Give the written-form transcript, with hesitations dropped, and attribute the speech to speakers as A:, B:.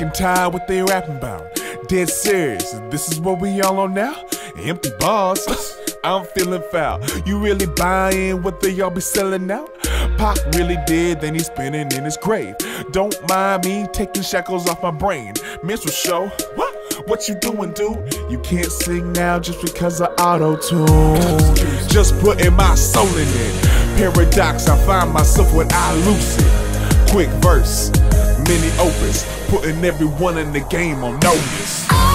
A: and tired what they rapping about. Dead serious, this is what we all on now? Empty bars, I'm feeling foul. You really buying what they all be selling out? Pac really did, then he's spinning in his grave. Don't mind me taking shackles off my brain. Minstrel show, what you doing, dude? You can't sing now just because of auto-tune. Just putting my soul in it. Paradox, I find myself when I lose it. Quick verse, mini opus, putting everyone in the game on notice.